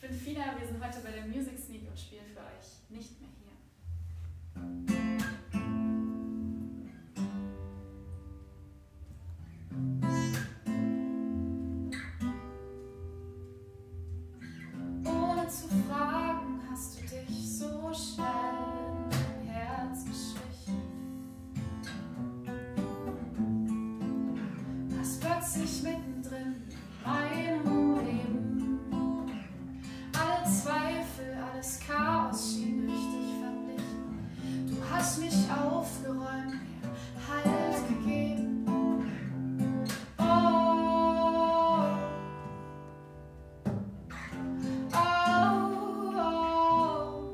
bin Fina, wir sind heute bei der Music Sneak und spielen für euch Nicht mehr hier. Ohne zu fragen, hast du dich so schnell in mein Herz geschlichen. Hast plötzlich mittendrin in meinem Leben alle Zweifel, alles Chaos schien durch dich verblichen. Du hast mich aufgeräumt, mir Halt gegeben. Oh, oh, oh.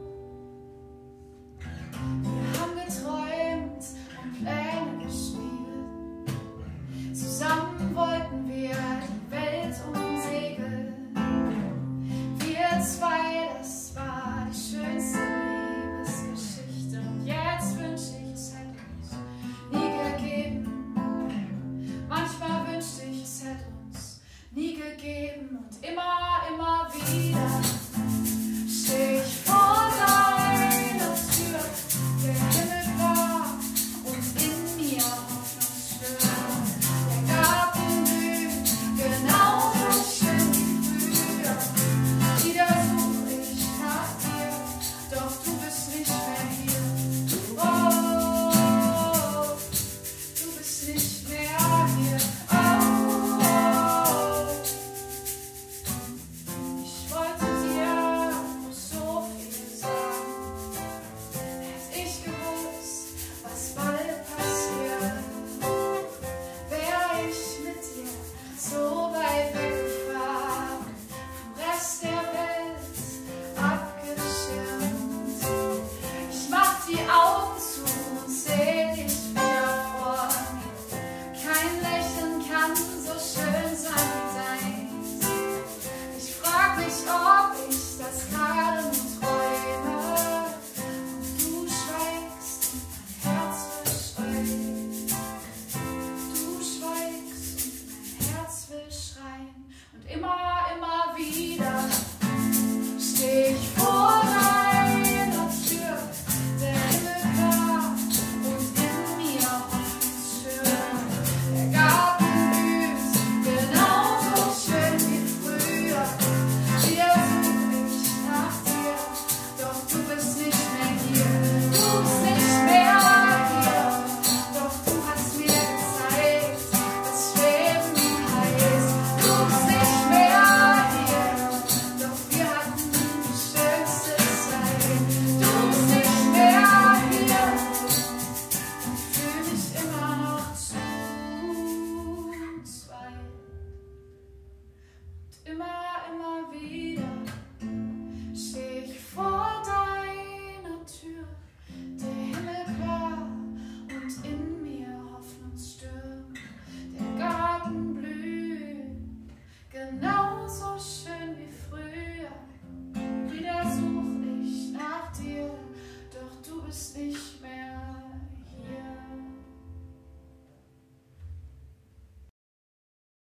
Wir haben geträumt und Pläne geschmiedet. Zusammen wollten wir die Welt umsegeln. Wir zwei, das war die schönste Liebesgeschichte. Und jetzt wünsche ich, es hätte uns nie gegeben. Manchmal wünschte ich, es hätte uns nie gegeben. Und immer wieder